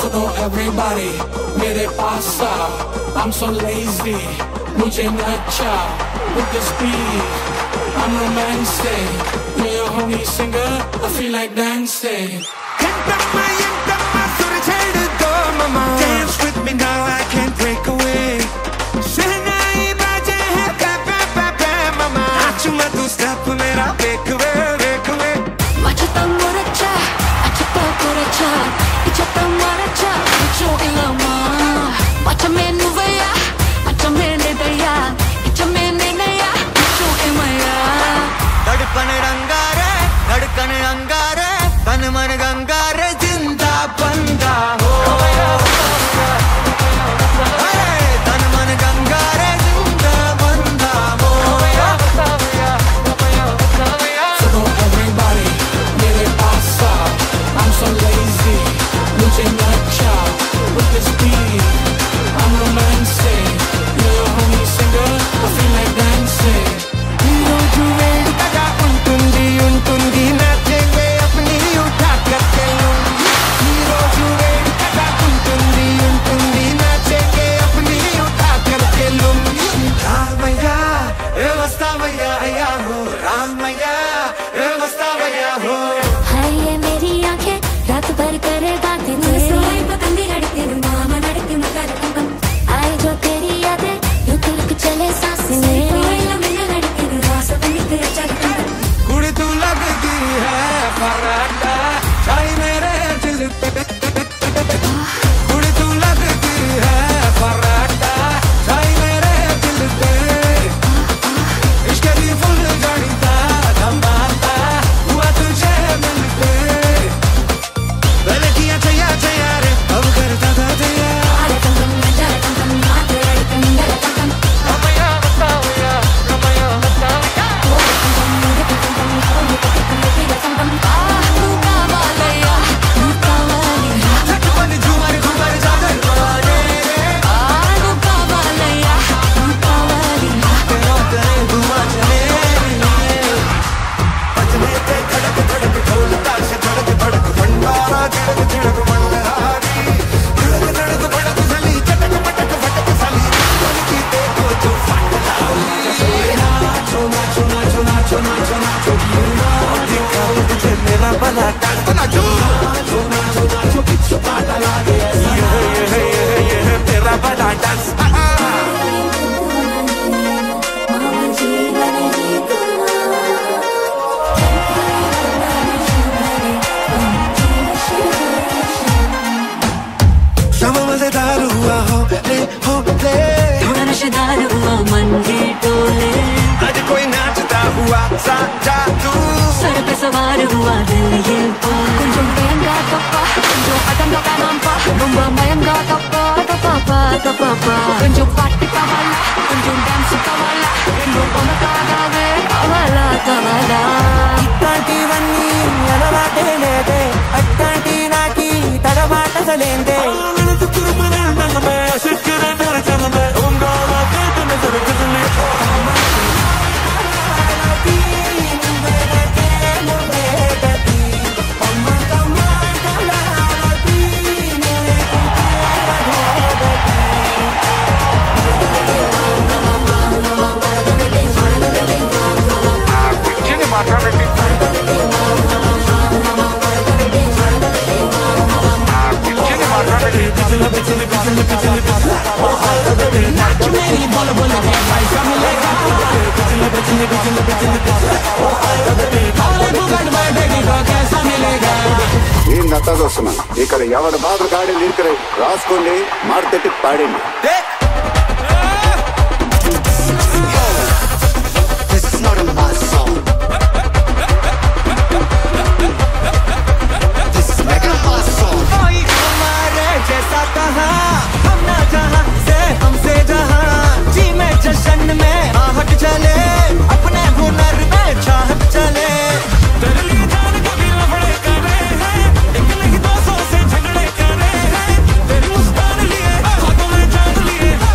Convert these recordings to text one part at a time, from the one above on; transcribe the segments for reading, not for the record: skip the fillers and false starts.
सुनो everybody मेरे पास आ, I'm so lazy, मुझे नचा with this beat, I'm romancing, you're your honey singer, I feel like dancing. Dance with me now, I can't break away. शहनाई बाजे है mama. नाचू मैं तू step मेरा break away. 맞췄다 몰았자, 맞췄다 몰았자, 잊혔다 말았자, 이쪽 일러마. 맞춰매 누구야, 맞춰매 내다야, 잊혀매 내나야, 이쪽에 뭐야. धड़कन अंगारे, तन मन गंगारे, जिंदा बंदा हो। तन मन गंगारे, जिंदा बंदा हो। सुनो everybody, मेरे पास आ, I'm so lazy, मुझे नचा with this beat, I'm romancing, you're your honey singer, I feel like dancing. ఈరోజు వేడుకగా ఉంటుంది నచ్చేవే అప్ని ఉఠా కర్కెళ్ళు. ఈరోజు వేడుకగా ఉంటుంది నచ్చేవే అప్ని ఉఠా కర్కెళ్ళు. రామయ్యా ఏ వస్తావయ్యా అయ్యా హో, రామయ్యా ఏ వస్తావయ్యా హో. हाय ये मेरी आंखें रात भर करे बातें तेरी, सोई पतंगी लड़ती हूँ मामा लड़ती हूँ करती हूँ. आए जो तेरी यादें यूं तुलक चले सांसें मेरी, लड़ती हूँ रात बंदी तेरे चलती हूँ. कुड़ी तू लगती है पराठा छाई मेरे दिल पे. कुड़ी तू लगती है पराठा छाई मेरे दिल पे. इश्क की फुल गणिता धमाका हुआ तुझे मिलते. पहले किया चया रे अब करता था तैयार. नशेदार हुआ मन के टोले, आज कोई नाचता हुआ साजा तू. सर पे सवार हुआ दिल ये बोल. kunjung enggak tapa, kunjung akan gak nampa, lomba main gak tapa, tapa. Kunjung party kawala, kunjung dance kawala, kunjung ona kagave kawala. ఇట్లాంటివన్నీ అలవాటే లేదే, అట్లాంటి నాకి తడబాట సలేందే. నేను నత్తా చూస్తున్నా ఇక్కడ ఎవరి బాధ గాడి నీరు రాసుకోండి మాడతెట్టి పాడండి. तेरी मुस्कान लिए हाथों में जान लिए.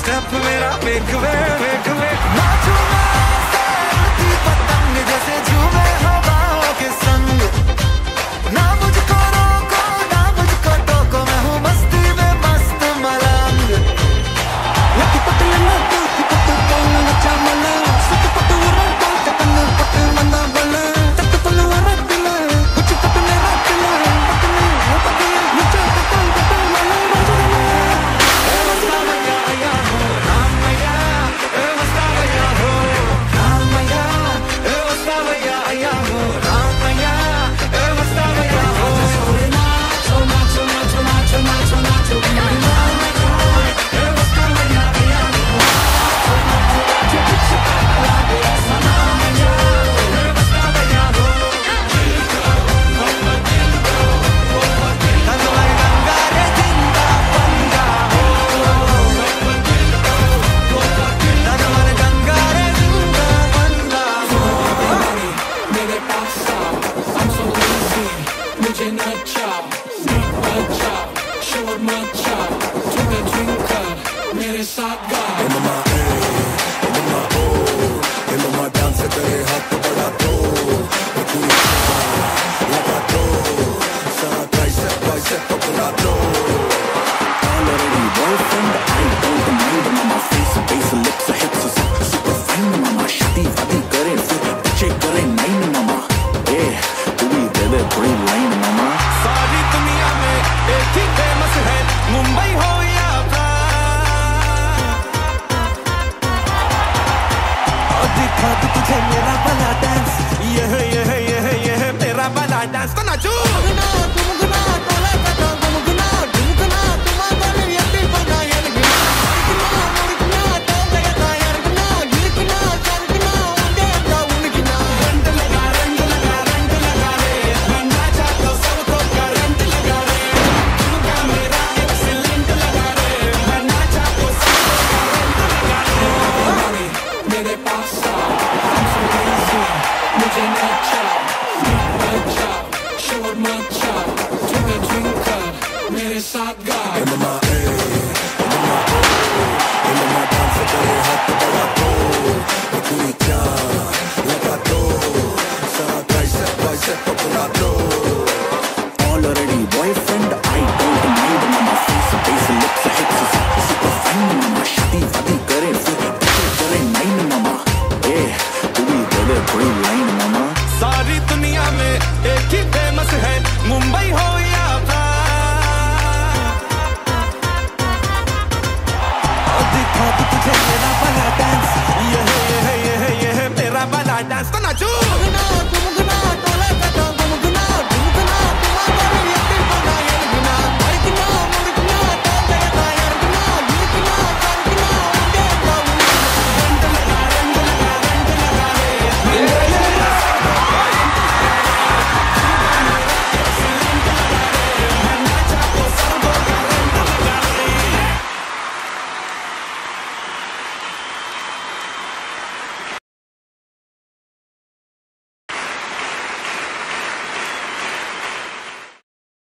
स्टेप मेरा वेख वे नाचू मैं ऐसे उड़ती पतंग जैसे झूमे हवाओं के संग ना मुझको रोको ना मुझको टोको मैं हूँ मस्ती में मस्त मलंग लकी पतले ना लकी पतले ना नचा मना सुत पतले रंग चकन पतले मंदा बना तक पतले रखना कुछ पतले रखना पतले पतले नीचे पतले मना मुंबई हो या दिखा दूं तुझे मेरा वाला डांस ये है मेरा वाला डांस तो नाचो